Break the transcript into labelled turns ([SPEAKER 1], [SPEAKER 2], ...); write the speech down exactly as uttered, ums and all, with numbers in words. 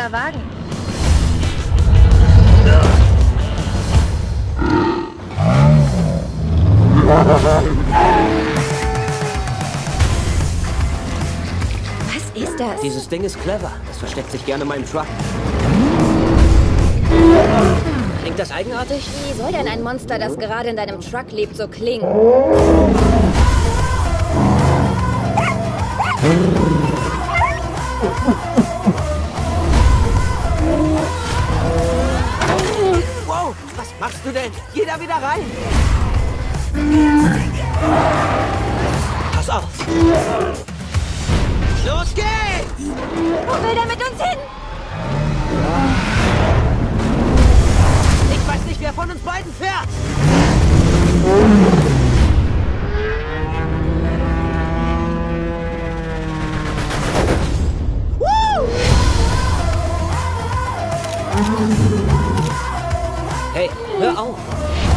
[SPEAKER 1] schöner Wagen. Was ist das?
[SPEAKER 2] Dieses Ding ist clever. Das versteckt sich gerne in meinem Truck. Klingt das eigenartig?
[SPEAKER 1] Wie soll denn ein Monster, das gerade in deinem Truck lebt, so klingen?
[SPEAKER 2] Wow, was machst du denn? Geh da wieder rein! Pass auf! Los geht's!
[SPEAKER 1] Wo will der mit uns hin?
[SPEAKER 2] Ich weiß nicht, wer von uns beiden fährt! Woo! Hey, hör auf!